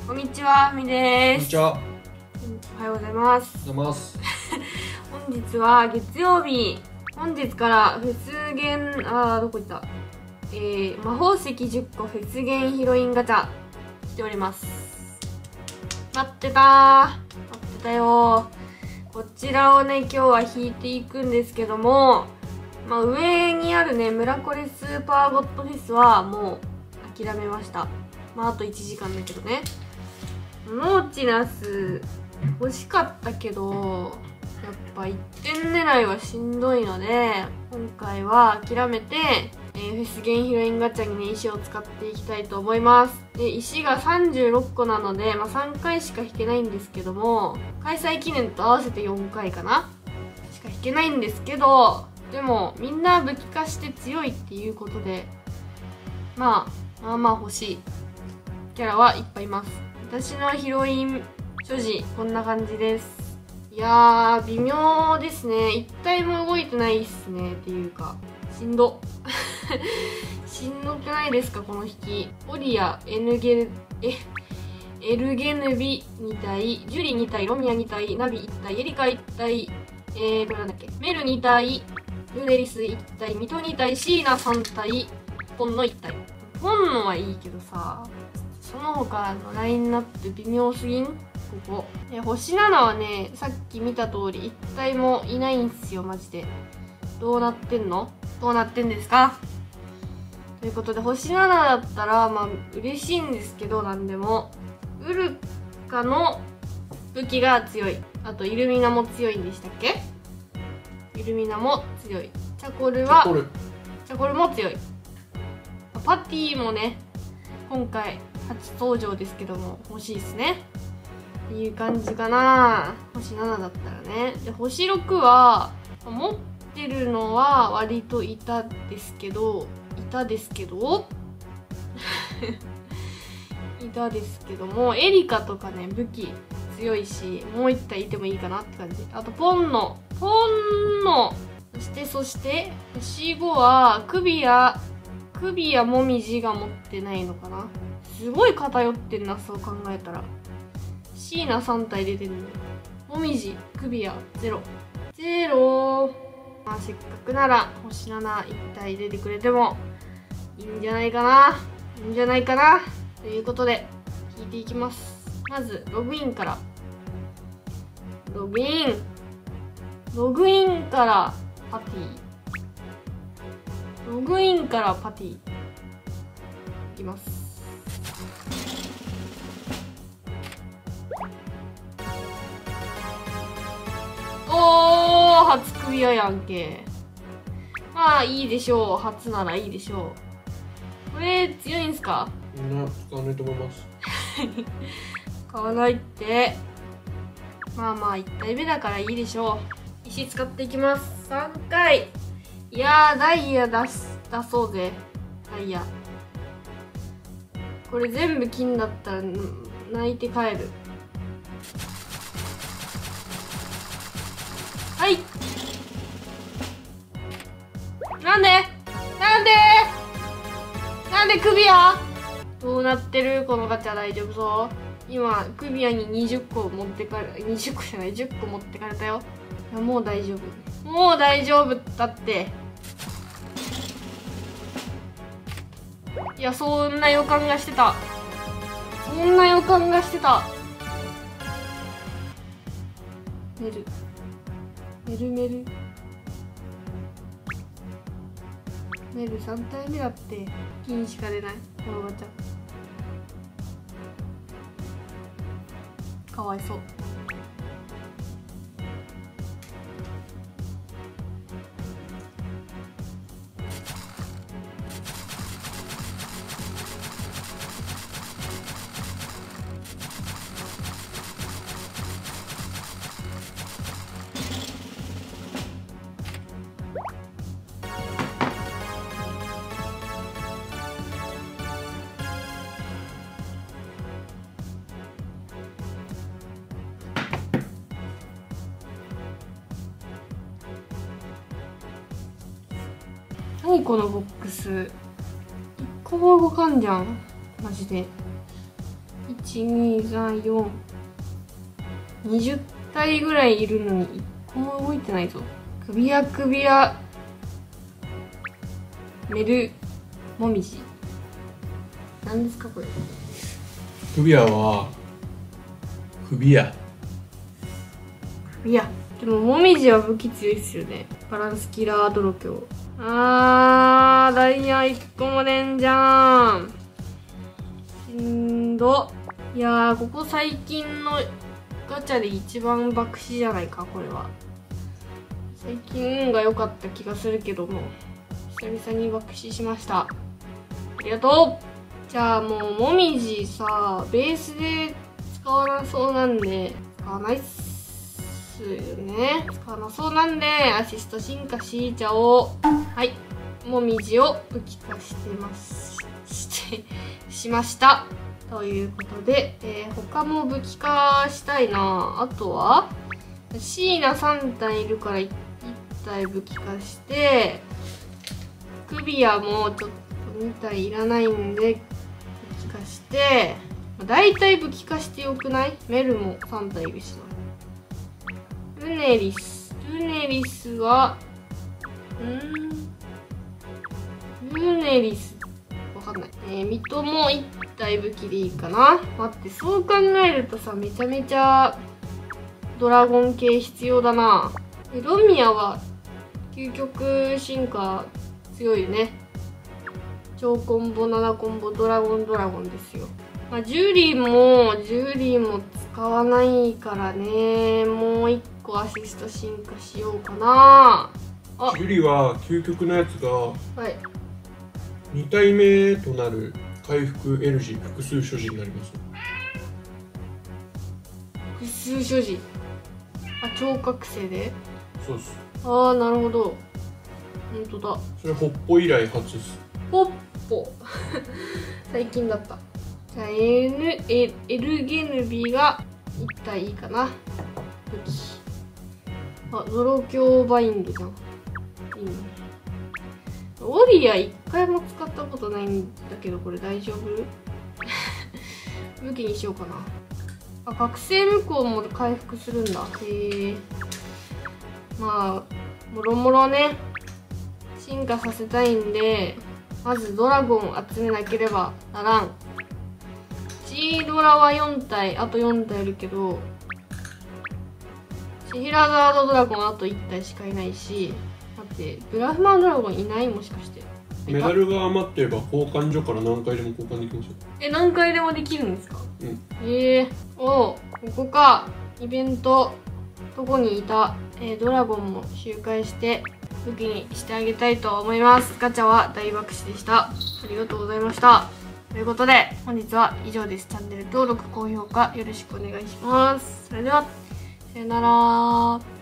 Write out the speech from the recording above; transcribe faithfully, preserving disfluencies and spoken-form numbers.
こんにちは、みです。 こんにちは。 おはようございます。 おはようございます。 本日は月曜日。本日からフェスゲン、あー、どこ行ったえー、魔法石じゅっこフェスゲンヒロインガチャしております。待ってたー。待ってたよー。こちらをね、今日は引いていくんですけども、まあ、上にあるね、ムラコレスーパーゴッドフェスはもう諦めました。まあ、あといちじかんだけどね。ノーチナス欲しかったけど、やっぱいってん狙いはしんどいので、今回は諦めて、えー、フェスゲンヒロインガチャにね、石を使っていきたいと思います。で、石がさんじゅうろっこなので、まあ、さんかいしか引けないんですけども、開催記念と合わせてよんかいかなしか引けないんですけど、でも、みんな武器化して強いっていうことで、まあ、まあまあ欲しいキャラはいっぱいいます。私のヒロイン所持、こんな感じです。いやー、微妙ですね。一体も動いてないっすね。っていうか、しんど。しんどくないですか、この引き。オリア、エヌゲル、え、エルゲヌビに体、ジュリに体、ロミアに体、ナビいち体、エリカいち体、えー、これなんだっけ、メルに体、ルネリスいち体、ミトに体、シーナさん体、ポンノいち体。ポンノはいいけどさ、その他のラインナップ微妙すぎんここ。え、星ななはね、さっき見た通り、一体もいないんすよ、マジで。どうなってんのどうなってんですかということで、星ななだったら、まあ、嬉しいんですけど、なんでも。ウルカの武器が強い。あと、イルミナも強いんでしたっけイルミナも強い。チャコルは、 チャコル。 チャコルも強い。パティもね、今回、初登場ですけども欲しいですねっていう感じかな。星ななだったらね。で星ろくは持ってるのは割といたですけどいたですけどいたですけどもエリカとかね武器強いしもう一体いてもいいかなって感じ。あとポンノポンノそしてそして星ごは首や首やもみじが持ってないのかな。すごい偏ってんな、そう考えたら。シーナさん体出てんのよ。もみじ、クビア、ゼロ。ゼロまあ、せっかくなら、星なないち体出てくれてもいいんじゃないかな。いいんじゃないかな。ということで、引いていきます。まず、ログインから。ログイン。ログインからパティ。ログインからパティ。いきます。おー、初クビアやんけ。まあいいでしょう。初ならいいでしょう。これ強いんすか？ みんな使わないと思います。 使わないって。まあまあいち体目だからいいでしょう。石使っていきます。さんかい。いやー、ダイヤ出す、出そうぜ。ダイヤ。これ全部金だったら泣いて帰る。はい。なんでなんでなんでクビアどうなってるこのガチャ大丈夫そう今、クビアににじゅっこ持ってかれ、にじゅっこじゃない、じゅっこ持ってかれたよ。いや、もう大丈夫。もう大丈夫だって。いや、そんな予感がしてた。そんな予感がしてた。メル。メルメル。メルさん体目だって。金しか出ない。このガチャ。かわいそう。何このボックス。一個も動かんじゃん。マジで。いち、 いちにさんよんにじゅったいぐらいいるのにいっこも動いてないぞ。首や首やメルモミジなんですかこれ。 首輪は首輪。 首やでもモミジは武器強いっすよね。バランスキラードロキョウ。あーダイヤいっこも出んじゃん。しんど。いやーここ最近のガチャで一番爆死じゃないかこれは。最近運が良かった気がするけども久々に爆死しました。ありがとう。じゃあもうもみじさベースで使わなそうなんで使わないっすよね。使わなそうなんでアシスト進化しちゃおう。はいもみじを武器化してますしてしましたということで、えー、他も武器化したいな。あとはシーナさん体いるからいち体武器化して、クビアもちょっとに体いらないんで武器化して、だいたい武器化してよくない？メルもさん体いるしな。ルネリスルネリスはんルネリスわかんない。えー、ミトもいち体武器でいいかな。待って、そう考えるとさめちゃめちゃドラゴン系必要だな。ロミアは究極進化強いよね。超コンボななコンボドラゴンドラゴンですよ。まあ、ジュリーもジュリーも使わないからね。もういっこアシスト進化しようかな。 あジュリは究極のやつがはいに体目となる回復 L 字複数所持になります。 複数所持。あ超覚醒で。 そうっす。 ああなるほど。本当だ。 それホッポ以来初っす。 ポッポ最近だった。じゃあ N エルゲヌビがいち体いいかな。武器あゾロ強バインドじゃん。いいね。オリアいっかいも使ったことないんだけどこれ大丈夫武器にしようかな。あ覚醒無効も回復するんだ。へえ。まあもろもろね進化させたいんでまずドラゴンを集めなければならん。チードラはよん体あとよん体いるけどシヒラザードドラゴンあといち体しかいないし、待ってブラフマンドラゴンいない？もしかしてメダルが余ってれば交換所から何回でも交換できますよ。 え何回でもできるんですか？ うん。 えー、おここか。イベントどこにいた、えー、ドラゴンも周回して武器にしてあげたいと思います。ガチャは大爆死でした。ありがとうございました。ということで本日は以上です。チャンネル登録高評価よろしくお願いします。それではさよなら。